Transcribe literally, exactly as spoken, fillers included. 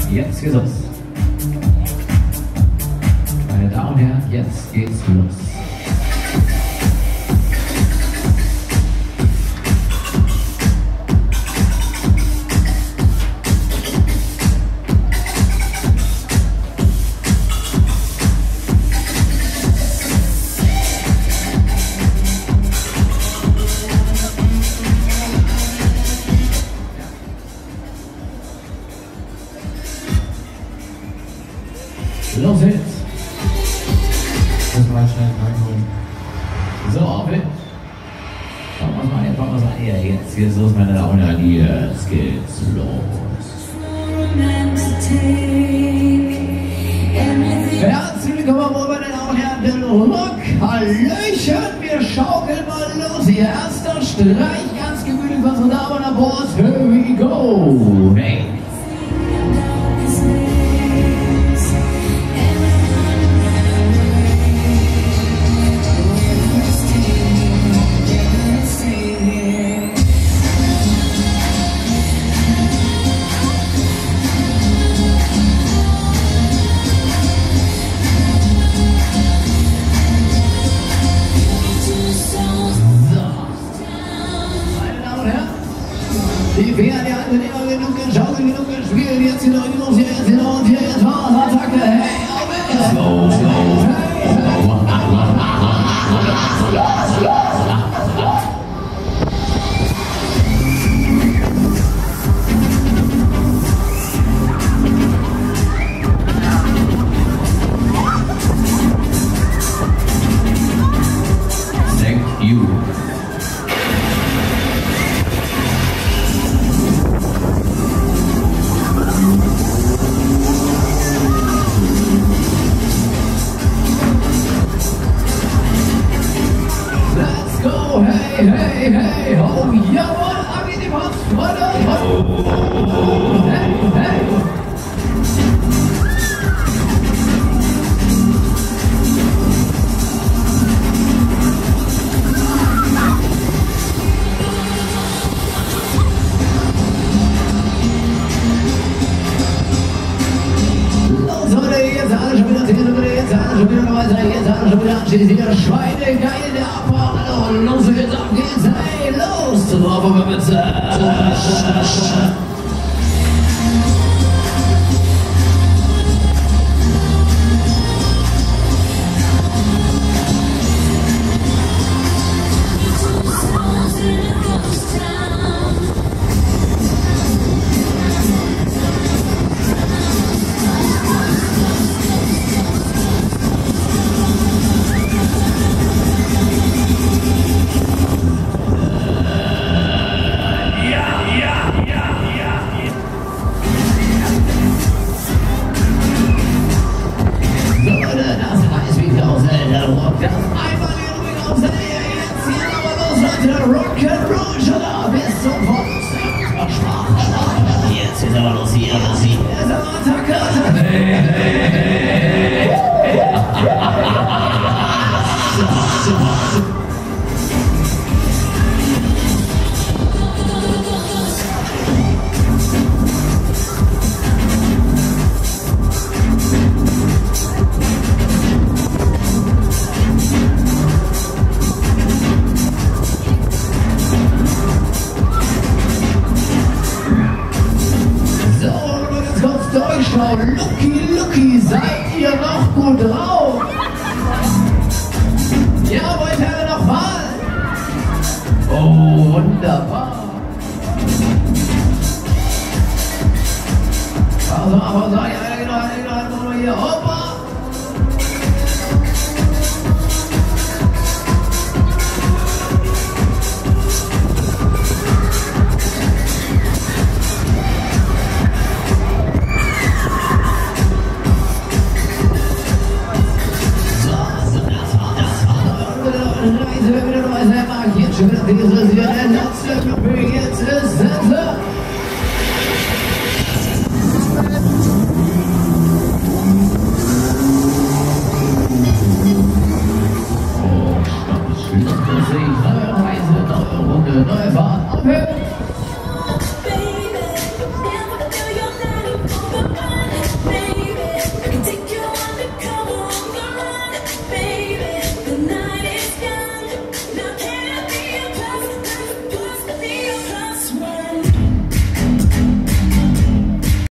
jetzt geht's los. Meine Damen und Herren, jetzt geht's los. Los jetzt! Das war schnell reinholen. So, auf hin! Schauen wir mal, jetzt machen wir es an. Ja, jetzt geht's los, meine Damen und Herren. Jetzt geht's los. Herzlich willkommen, meine Damen und Herren, den Rock. Hallöchen, wir schaukeln mal los. Ihr erster Streich, ganz gemütlich von so Damen an Bord. Here we go! Hey! Die Finger, die Hand, immer genug, schaukeln, genug gespielt, jetzt wieder genug, hier, jetzt wieder und hier, jetzt war Attacke, hey, auf jetzt! Go, go, Thank you. Hey, hey, hey, oh, jawohl, ab in die Post, Freunde, hey, hey. Los, Leute, jetzt alle schon wieder zehn, jetzt alle schon wieder weiter, jetzt alle schon wieder anschließend, wieder Schweine, geil, der Abbau. Los geht's, ab geht's, hey, los! Drauf auf der Mütze! Das einmal hier ruhig aus der Nähe, jetzt hier aber los, Leute, Rock'n'Roll, schon da, bis zum Volk. Jetzt ist aber los, hier, los, hier. Jetzt aber Attacke, Attacke. Hey, hey, hey. Lucky, Lucky, seid ihr noch gut drauf? Ja, wollt ihr noch mal? Oh, wunderbar. Also, aber so, ja, genau, genau, genau, hier, hoppa. Jetzt schon wieder